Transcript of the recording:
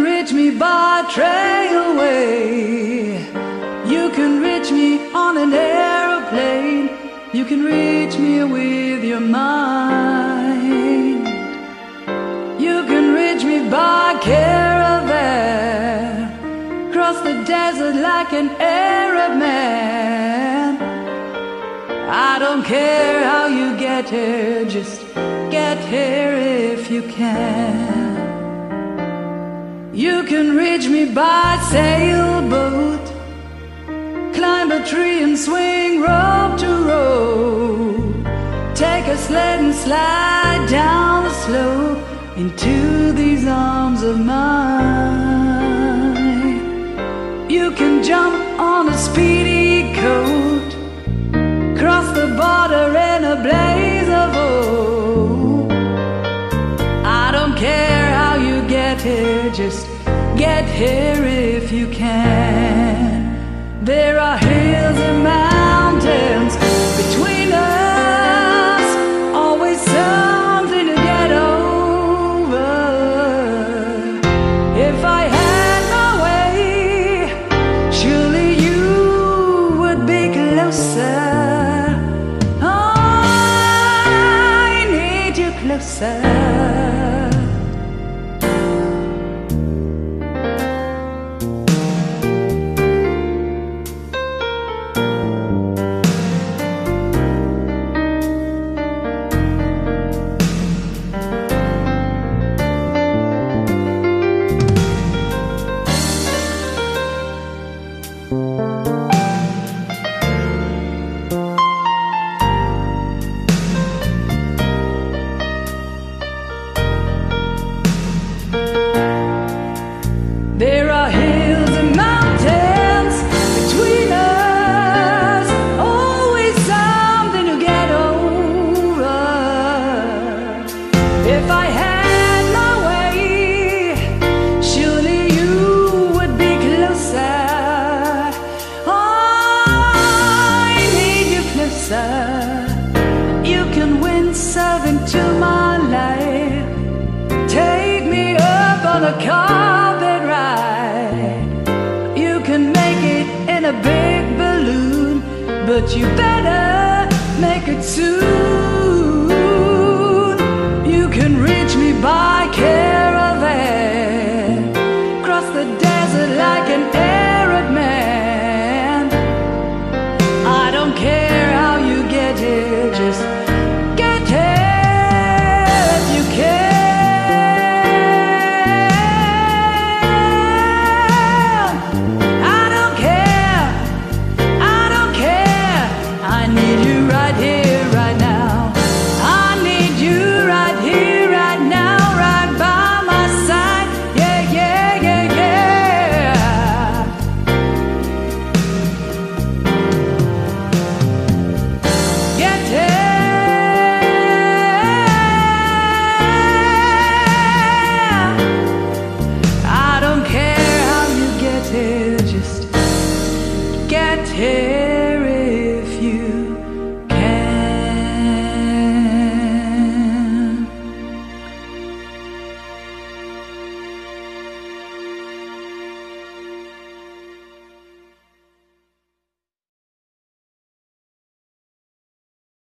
can reach me by trailway. You can reach me on an aeroplane. You can reach me with your mind. You can reach me by caravan, cross the desert like an Arab man. I don't care how you get here, just get here if you can. You can reach me by sailboat, climb a tree and swing rope to rope, take a sled and slide down the slope into these arms of mine. You can jump on a speedy coat, cross the border in a blaze of hope. I don't care how you get here, just get here if you can. There are hills and mountains between us, always something to get over. If I had my way, surely you would be closer. I need you closer. There are hills and mountains between us, always something to get over. If I had my way, surely you would be closer. I need you closer. You can windsurf into my life, take me up on a carpet ride. You can make it in a big balloon, but you better make it soon.